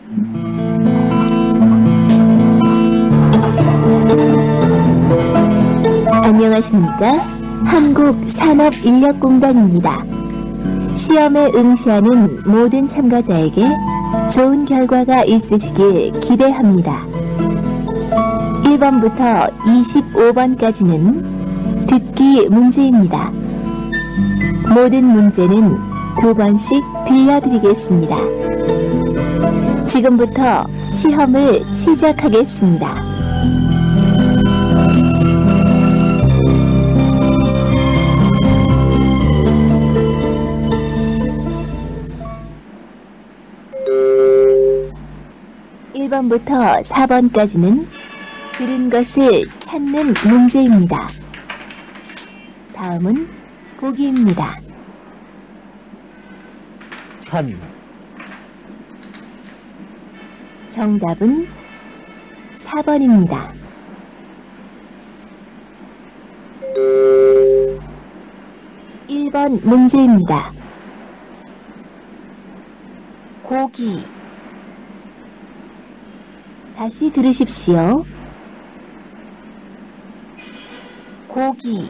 안녕하십니까? 한국산업인력공단입니다. 시험에 응시하는 모든 참가자에게 좋은 결과가 있으시길 기대합니다. 1번부터 25번까지는 듣기 문제입니다. 모든 문제는 2번씩 들려드리겠습니다. 지금부터 시험을 시작하겠습니다. (1번부터) (4번까지는) 들은 것을 찾는 문제입니다. 다음은 보기입니다. 산, 정답은 4번입니다. (1번) 문제입니다. 고기. 다시 들으십시오. 고기.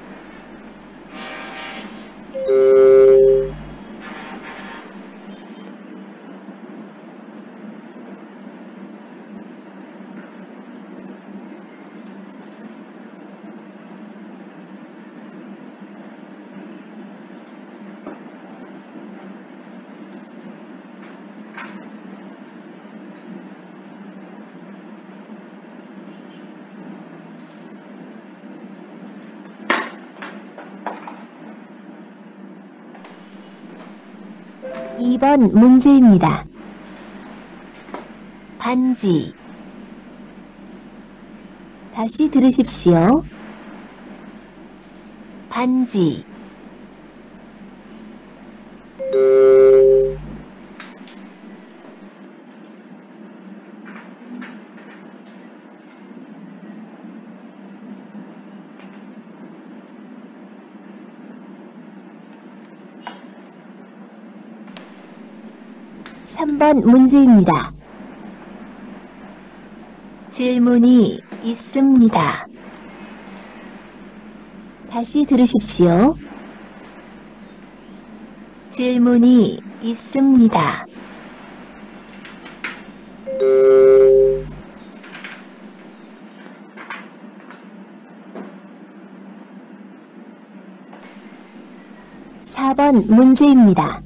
(2번) 문제입니다. 반지. 다시 들으십시오. 반지. (3번) 문제입니다. 질문이 있습니다. 다시 들으십시오. 질문이 있습니다. (4번) 문제입니다.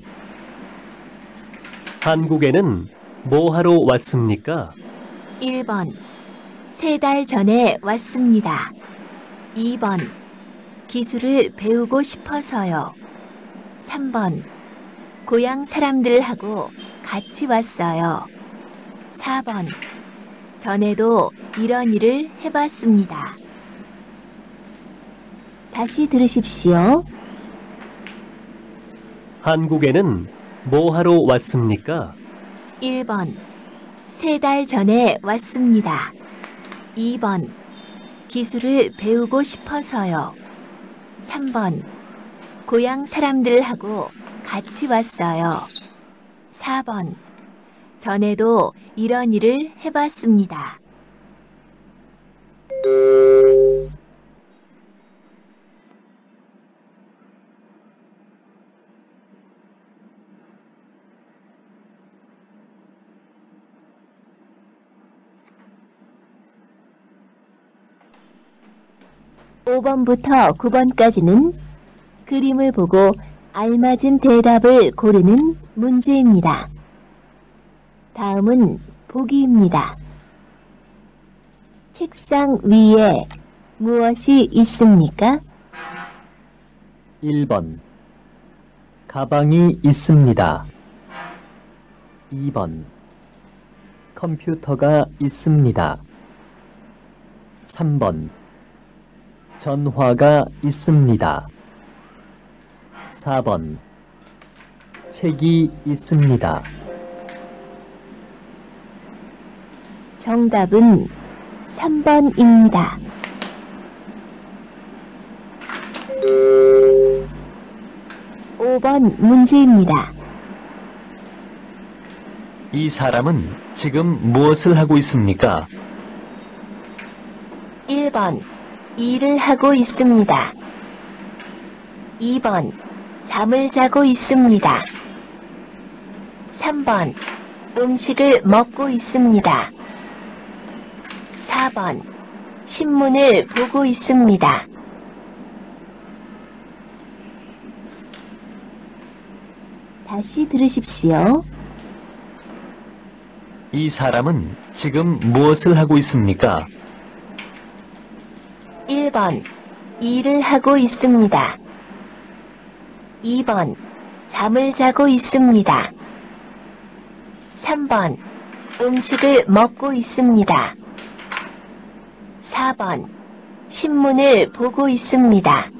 한국에는 뭐 하러 왔습니까? 1번 3달 전에 왔습니다. 2번 기술을 배우고 싶어서요. 3번 고향 사람들하고 같이 왔어요. 4번 전에도 이런 일을 해봤습니다. 다시 들으십시오. 한국에는 뭐 하러 왔습니까? 1번 3달 전에 왔습니다. 2번 기술을 배우고 싶어서요. 3번 고향 사람들하고 같이 왔어요. 4번 전에도 이런 일을 해봤습니다. (5번부터) (9번까지는) 그림을 보고 알맞은 대답을 고르는 문제입니다. 다음은 보기입니다. 책상 위에 무엇이 있습니까? 1번 가방이 있습니다. 2번 컴퓨터가 있습니다. 3번 전화가 있습니다. 4번 책이 있습니다. 정답은 3번입니다. (5번) 문제입니다. 이 사람은 지금 무엇을 하고 있습니까? 1번 일을 하고 있습니다. 2번 잠을 자고 있습니다. 3번 음식을 먹고 있습니다. 4번 신문을 보고 있습니다. 다시 들으십시오. 이 사람은 지금 무엇을 하고 있습니까? 1번 일을 하고 있습니다. 2번 잠을 자고 있습니다. 3번 음식을 먹고 있습니다. 4번 신문을 보고 있습니다.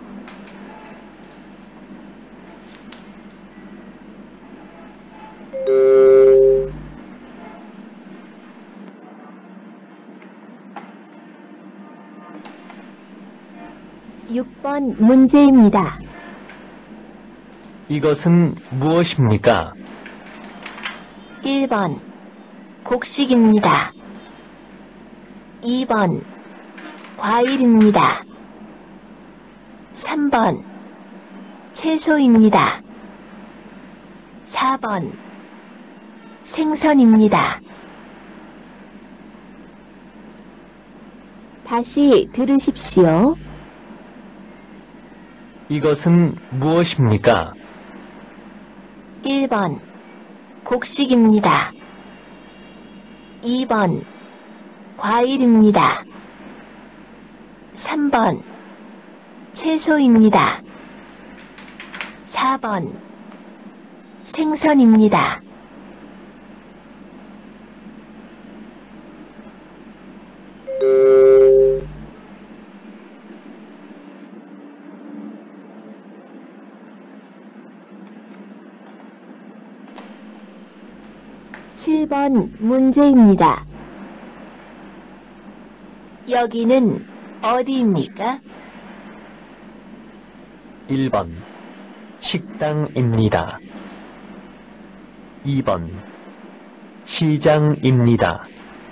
육 번 문제입니다. 이것은 무엇입니까? 1번 곡식입니다. 2번 과일입니다. 3번 채소입니다. 4번 생선입니다. 다시 들으십시오. 이것은 무엇입니까? 1번 곡식입니다. 2번 과일입니다. 3번 채소입니다. 4번 생선입니다. 칠 번 문제입니다. 여기는 어디입니까? 1번 식당입니다. 2번 시장입니다.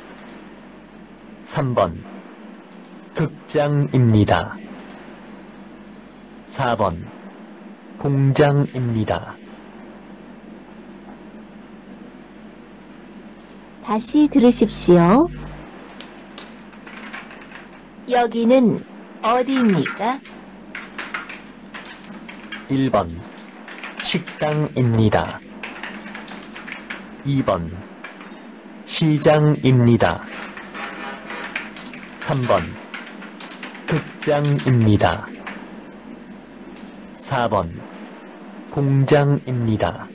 3번 극장입니다. 4번 공장입니다. 다시 들으십시오. 여기는 어디입니까? 1번 식당입니다. 2번 시장입니다. 3번 극장입니다. 4번 공장입니다.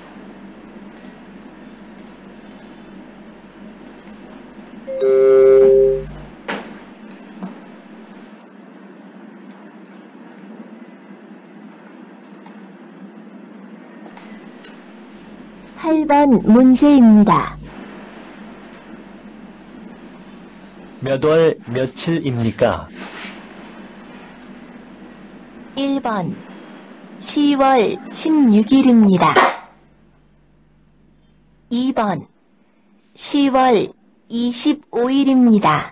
팔 번 문제입니다. 몇 월 며칠입니까? 1번 10월 16일입니다. 2번 10월 25일입니다.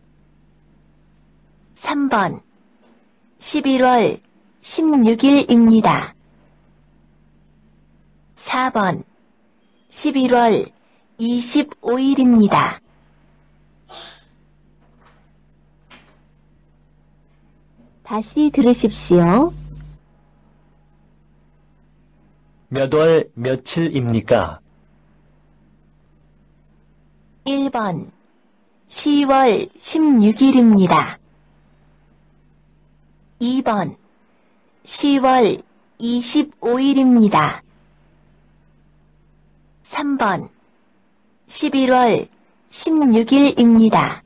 3번 11월 16일입니다. 4번 11월 25일입니다. 다시 들으십시오. 몇 월 며칠입니까? 1번 10월 16일입니다. 2번 10월 25일입니다. 3번 11월 16일입니다.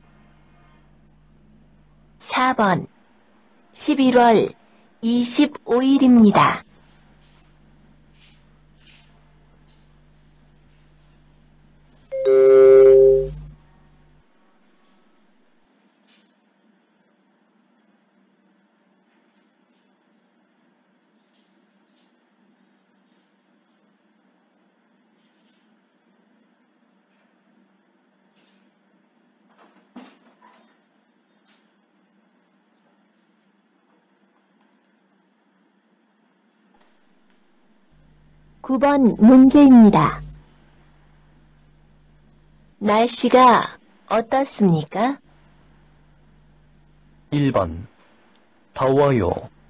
4번 11월 25일입니다. 9번 문제입니다. 날씨가 어떻습니까? 1번 더워요.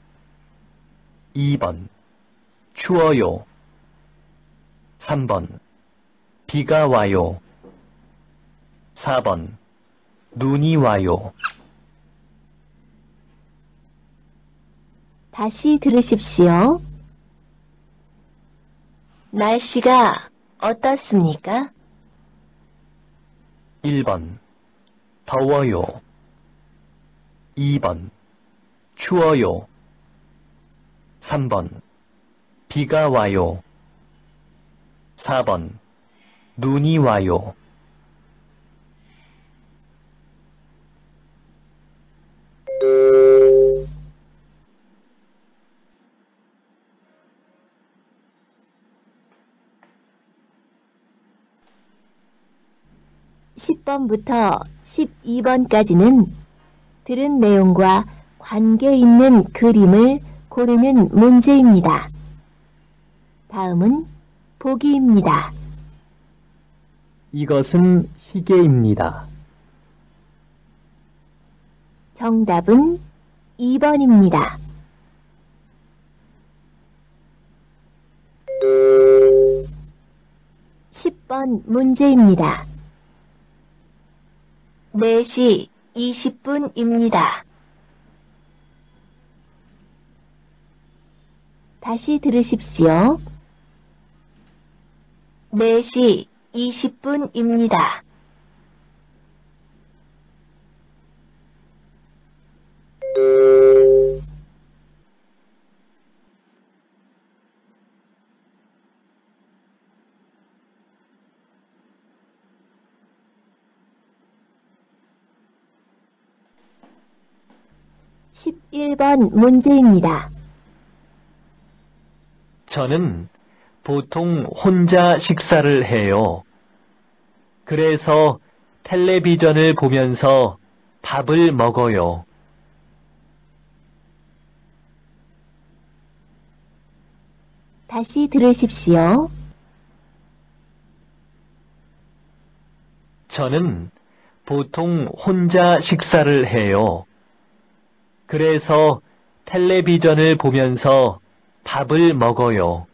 2번 추워요. 3번 비가 와요. 4번 눈이 와요. 다시 들으십시오. 날씨가 어떻습니까? 1번 더워요. 2번 추워요. 3번 비가 와요. 4번 눈이 와요. (10번부터) (12번까지는) 들은 내용과 관계 있는 그림을 고르는 문제입니다. 다음은 보기입니다. 이것은 시계입니다. 정답은 2번입니다. (10번) 문제입니다. 4시 20분입니다. 다시 들으십시오. 4시 20분입니다. (11번) 문제입니다. 저는 보통 혼자 식사를 해요. 그래서 텔레비전을 보면서 밥을 먹어요. 다시 들으십시오. 저는 보통 혼자 식사를 해요. 그래서 텔레비전을 보면서 밥을 먹어요.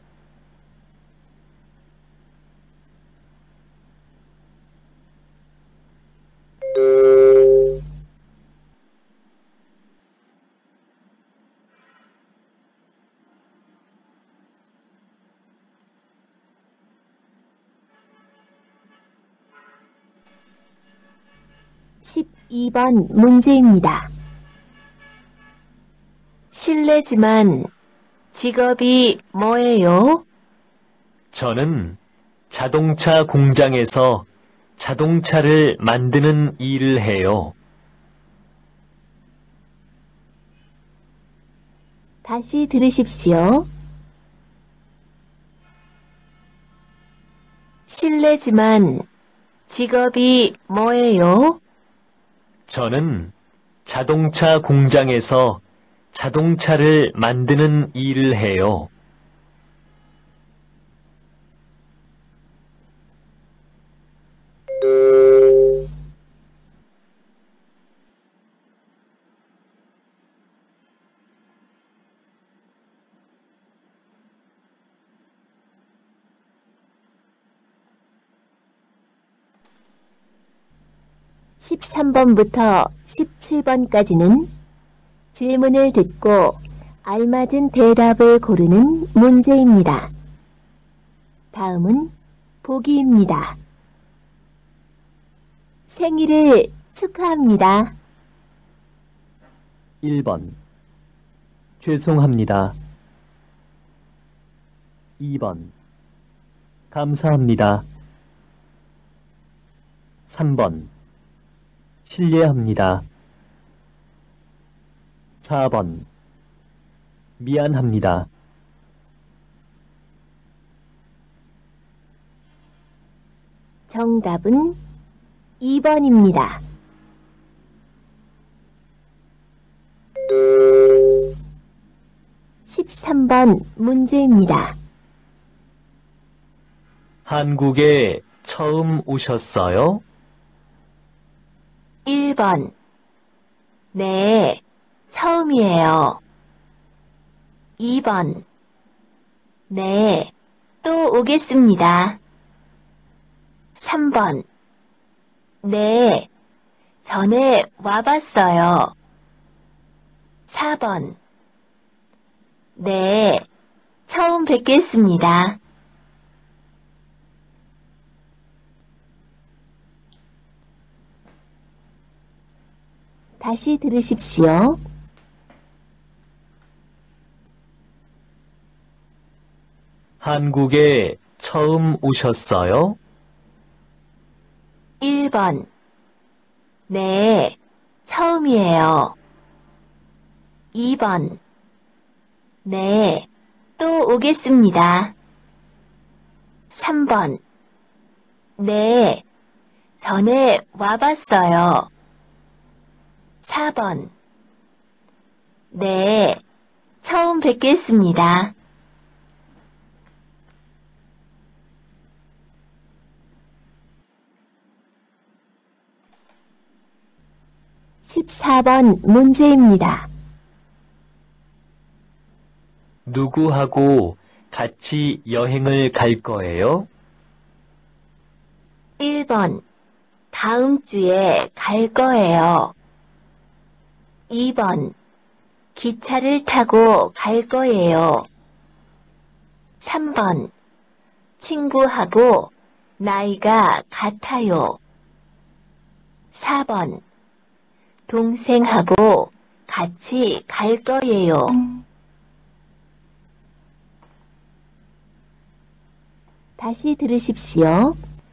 (12번) 문제입니다. 실례지만 직업이 뭐예요? 저는 자동차 공장에서 자동차를 만드는 일을 해요. 다시 들으십시오. 실례지만 직업이 뭐예요? 저는 자동차 공장에서 자동차를 만드는 일을 해요. (13번부터) (17번까지는) 질문을 듣고 알맞은 대답을 고르는 문제입니다. 다음은 보기입니다. 생일을 축하합니다. 1번 죄송합니다. 2번 감사합니다. 3번 실례합니다. 4번 미안합니다. 정답은 2번입니다. (13번) 문제입니다. 한국에 처음 오셨어요? 1번. 네, 처음이에요. 2번. 네, 또 오겠습니다. 3번. 네, 전에 와봤어요. 4번. 네, 처음 뵙겠습니다. 다시 들으십시오. 한국에 처음 오셨어요? 1번. 네, 처음이에요. 2번. 네, 또 오겠습니다. 3번. 네, 전에 와봤어요. 4번. 네, 처음 뵙겠습니다. 14번 문제입니다. 누구하고 같이 여행을 갈 거예요? 1번. 다음 주에 갈 거예요. 2번. 기차를 타고 갈 거예요. 3번. 친구하고 나이가 같아요. 4번. 동생하고 같이 갈 거예요. 다시 들으십시오.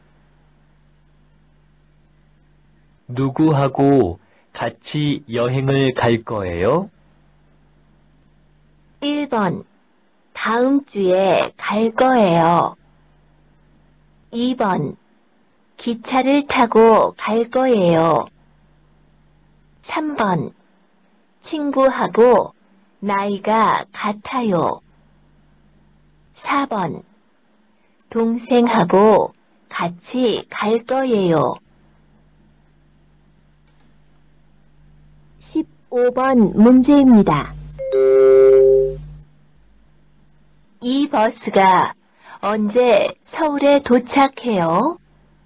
누구하고 같이 여행을 갈 거예요? 1번. 다음 주에 갈 거예요. 2번. 기차를 타고 갈 거예요. 3번. 친구하고 나이가 같아요. 4번. 동생하고 같이 갈 거예요. 15번 문제입니다. 이 버스가 언제 서울에 도착해요?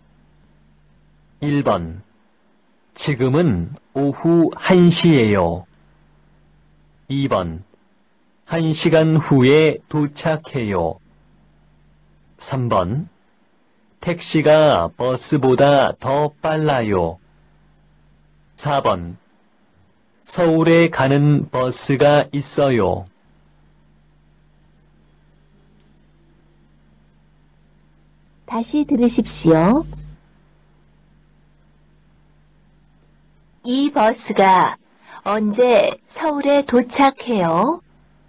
1번. 지금은 오후 1시예요. 2번. 1시간 후에 도착해요. 3번. 택시가 버스보다 더 빨라요. 4번. 서울에 가는 버스가 있어요. 다시 들으십시오. 이 버스가 언제 서울에 도착해요?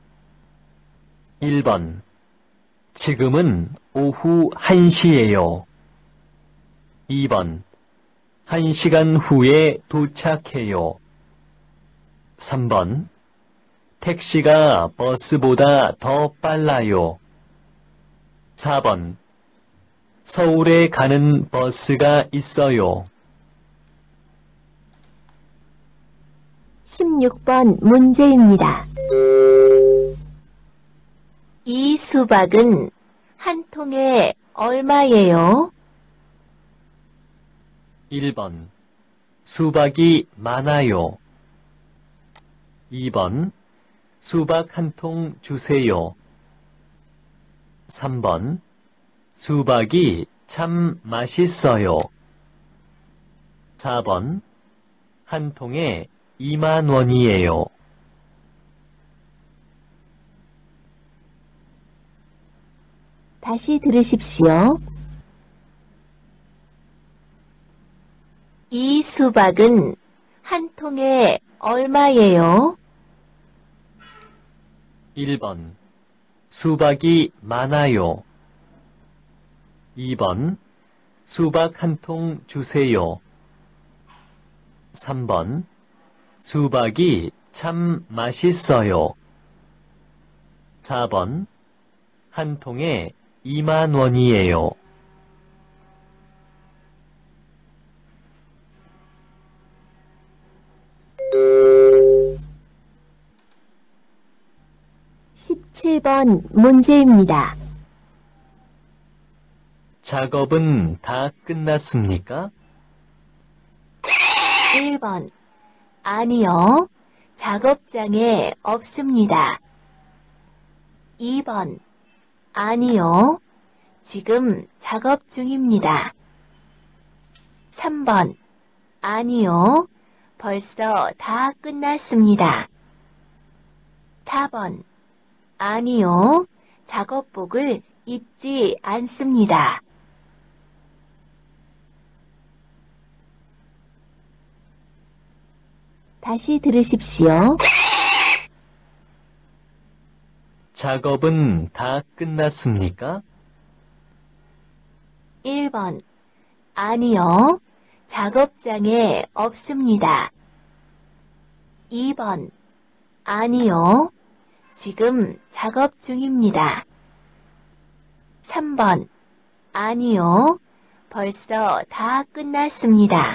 1번. 지금은 오후 1시예요. 2번. 1시간 후에 도착해요. 3번. 택시가 버스보다 더 빨라요. 4번. 서울에 가는 버스가 있어요. 16번 문제입니다. 이 수박은 한 통에 얼마예요? 1번. 수박이 많아요. 2번. 수박 한 통 주세요. 3번. 수박이 참 맛있어요. 4번. 한 통에 2만 원이에요. 다시 들으십시오. 이 수박은 한 통에 얼마예요? 1번. 수박이 많아요. 2번. 수박 한 통 주세요. 3번. 수박이 참 맛있어요. 4번. 한 통에 2만 원이에요. 17번 문제입니다. 작업은 다 끝났습니까? 1번. 아니요. 작업장에 없습니다. 2번. 아니요. 지금 작업 중입니다. 3번. 아니요. 벌써 다 끝났습니다. 4번. 아니요. 작업복을 입지 않습니다. 다시 들으십시오. 작업은 다 끝났습니까? 1번. 아니요. 작업장에 없습니다. 2번. 아니요. 지금 작업 중입니다. 3번. 아니요. 벌써 다 끝났습니다.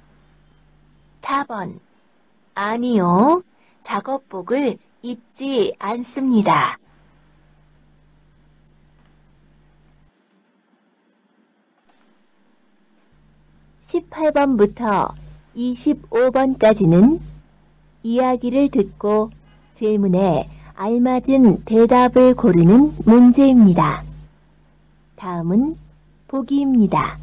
4번. 아니요. 작업복을 입지 않습니다. (18번부터) (25번까지는) 이야기를 듣고 질문에 알맞은 대답을 고르는 문제입니다. 다음은 보기입니다.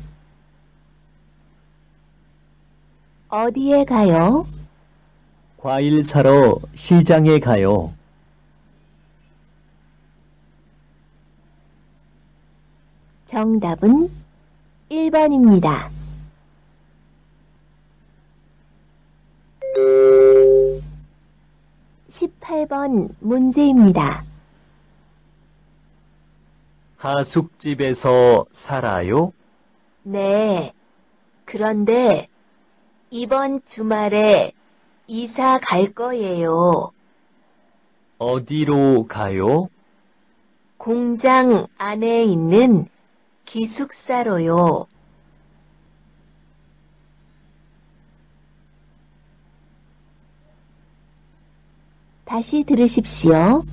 어디에 가요? 과일 사러 시장에 가요. 정답은 1번입니다. (18번) 문제입니다. 하숙집에서 살아요? 네. 그런데 이번 주말에 이사 갈 거예요. 어디로 가요? 공장 안에 있는 기숙사로요. 다시 들으십시오.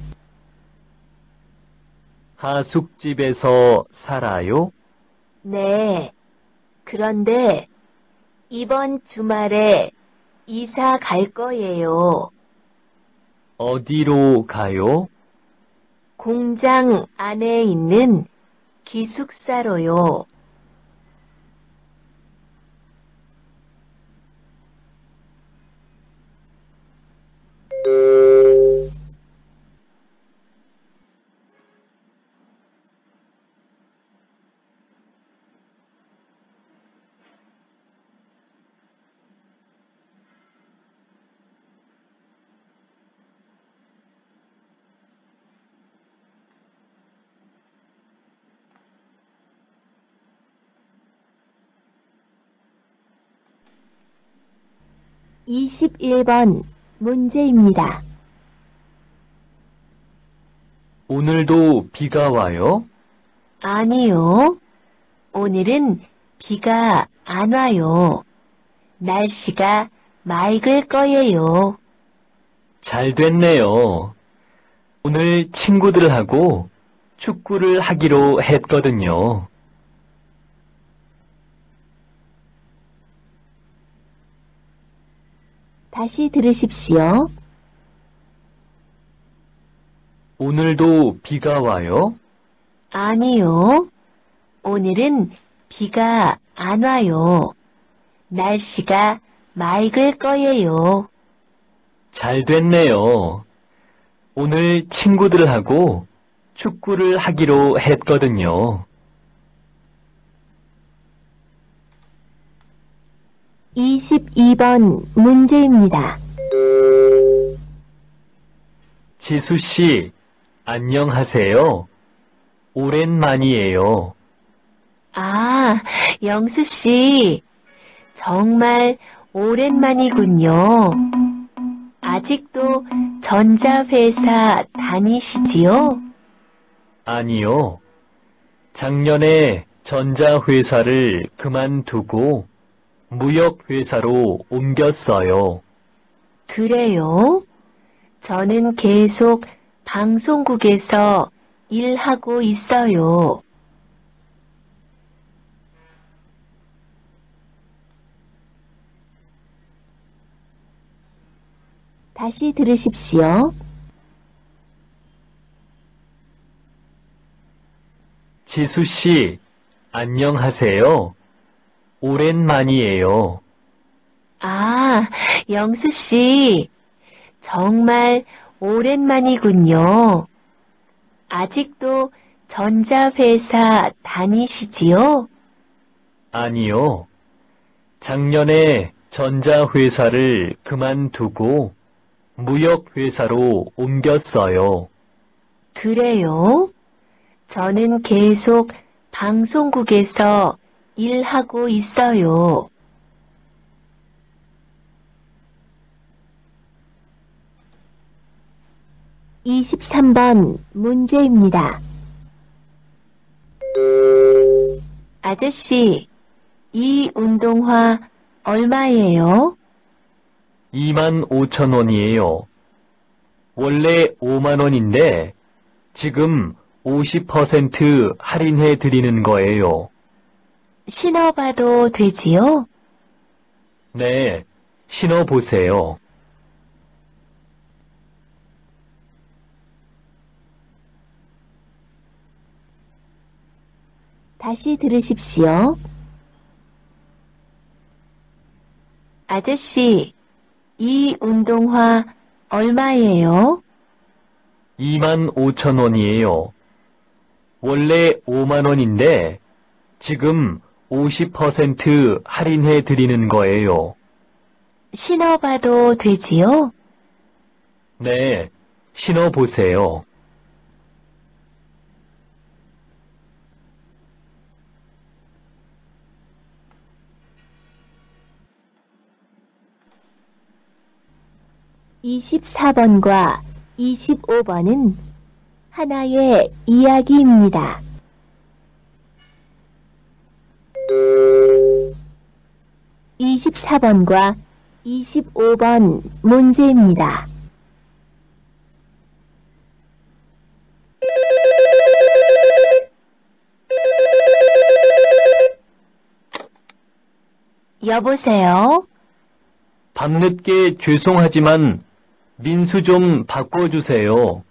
하숙집에서 살아요? 네. 그런데 이번 주말에 이사 갈 거예요. 어디로 가요? 공장 안에 있는 기숙사로요. (21번) 문제입니다. 오늘도 비가 와요? 아니요. 오늘은 비가 안 와요. 날씨가 맑을 거예요. 잘 됐네요. 오늘 친구들하고 축구를 하기로 했거든요. 다시 들으십시오. 오늘도 비가 와요? 아니요. 오늘은 비가 안 와요. 날씨가 맑을 거예요. 잘 됐네요. 오늘 친구들하고 축구를 하기로 했거든요. 22번 문제입니다. 지수 씨, 안녕하세요. 오랜만이에요. 아, 영수 씨. 정말 오랜만이군요. 아직도 전자회사 다니시지요? 아니요. 작년에 전자회사를 그만두고 무역회사로 옮겼어요. 그래요? 저는 계속 방송국에서 일하고 있어요. 다시 들으십시오. 지수 씨, 안녕하세요. 오랜만이에요. 아, 영수 씨. 정말 오랜만이군요. 아직도 전자회사 다니시지요? 아니요. 작년에 전자회사를 그만두고 무역회사로 옮겼어요. 그래요? 저는 계속 방송국에서 일하고 있어요. 23번 문제입니다. 아저씨, 이 운동화 얼마예요? 25,000원이에요. 원래 5만 원인데 지금 50% 할인해 드리는 거예요. 신어봐도 되지요? 네, 신어보세요. 다시 들으십시오. 아저씨, 이 운동화 얼마예요? 25,000원이에요. 원래 5만 원인데 지금 50% 할인해 드리는 거예요. 신어봐도 되지요? 네, 신어보세요. (24번과) (25번은) 하나의 이야기입니다. (24번과) (25번) 문제입니다. 여보세요? 밤늦게 죄송하지만 민수 좀 바꿔주세요.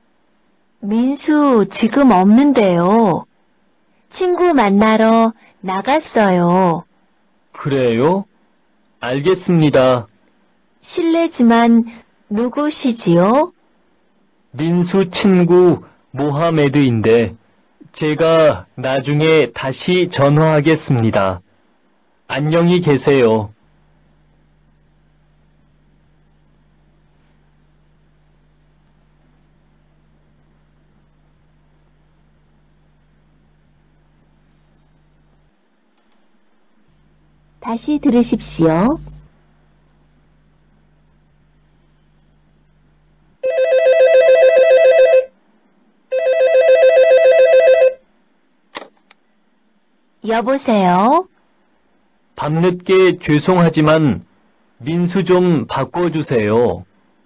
민수 지금 없는데요. 친구 만나러 나갔어요. 그래요? 알겠습니다. 실례지만 누구시지요? 민수 친구 모하메드인데 제가 나중에 다시 전화하겠습니다. 안녕히 계세요. 다시 들으십시오. 여보세요? 밤늦게 죄송하지만 민수 좀 바꿔주세요.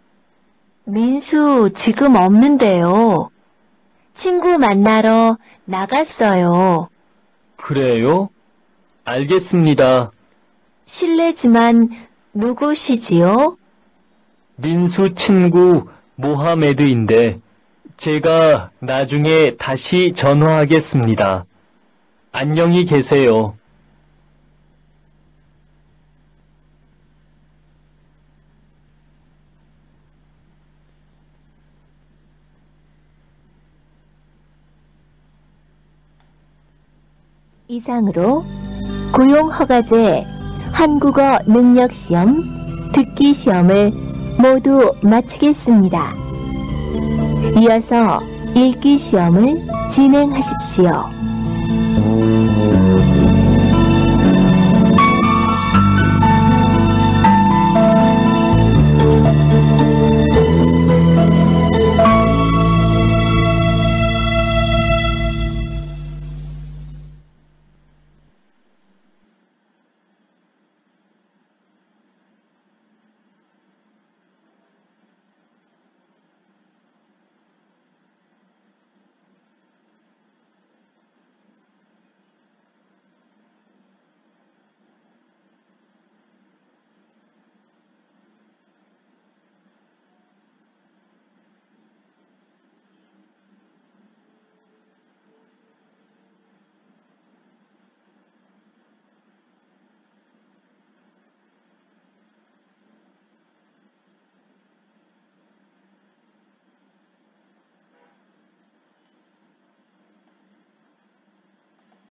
민수 지금 없는데요. 친구 만나러 나갔어요. 그래요? 알겠습니다. 실례지만 누구시지요? 민수 친구 모하메드인데 제가 나중에 다시 전화하겠습니다. 안녕히 계세요. 이상으로 고용허가제 한국어 능력시험 듣기 시험을 모두 마치겠습니다. 이어서 읽기 시험을 진행하십시오.